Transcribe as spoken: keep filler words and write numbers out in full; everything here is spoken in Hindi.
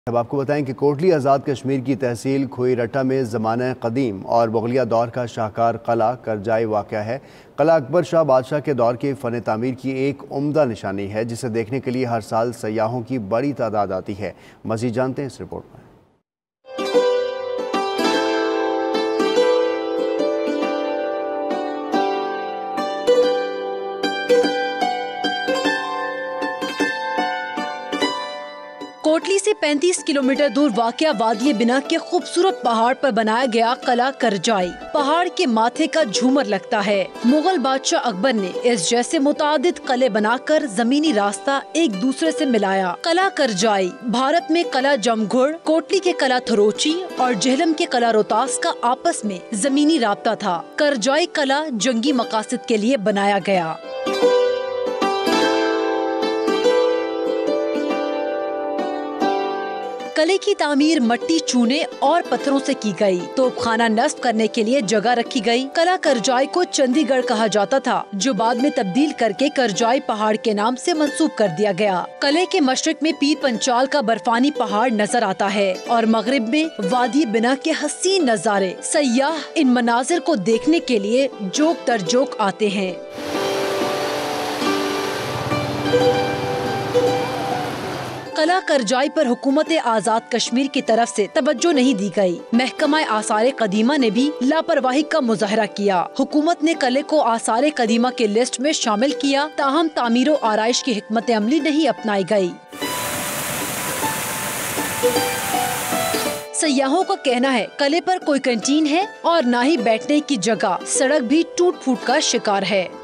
अब आपको बताएं कि कोटली आज़ाद कश्मीर की तहसील खोईरट्टा में ज़माना कदीम और मुग़लिया दौर का शाहकार कला करजाई वाक़या है। कला अकबर शाह बादशाह के दौर के फ़न तामीर की एक उम्दा निशानी है, जिसे देखने के लिए हर साल सयाहों की बड़ी तादाद आती है। मज़ीद जानते हैं इस रिपोर्ट में। कोटली से पैंतीस किलोमीटर दूर वाक़या वादी बिना के खूबसूरत पहाड़ पर बनाया गया कला करजाई पहाड़ के माथे का झूमर लगता है। मुगल बादशाह अकबर ने इस जैसे मुतादिद कले बनाकर जमीनी रास्ता एक दूसरे से मिलाया। कला करजाई भारत में कला जमघुड़, कोटली के कला थरोची और जेहलम के कला रोहतास का आपस में जमीनी राब्ता था। करजाई कला जंगी मकासद के लिए बनाया गया। कले की तामीर मट्टी, चूने और पत्थरों से की गई। तोपखाना नस्ब करने के लिए जगह रखी गई। कला करजाई को चंडीगढ़ कहा जाता था, जो बाद में तब्दील करके करजाई पहाड़ के नाम से मंसूब कर दिया गया। कले के मशरिक में पीर पंचाल का बर्फानी पहाड़ नजर आता है और मगरिब में वादी बिना के हसीन नजारे। सयाह इन मनाजिर को देखने के लिए जोक दर जोक आते हैं। कला करजाई पर हुकूमत आज़ाद कश्मीर की तरफ से तवज्जो नहीं दी गई। महकमा आसार कदीमा ने भी लापरवाही का मुजाहरा किया। हुकूमत ने कले को आसार कदीमा के लिस्ट में शामिल किया, ताहम तामीर आराइश की हिकमत अमली नहीं अपनाई गई। सयाहों का कहना है कले पर कोई कैंटीन है और न ही बैठने की जगह। सड़क भी टूट फूट का शिकार है।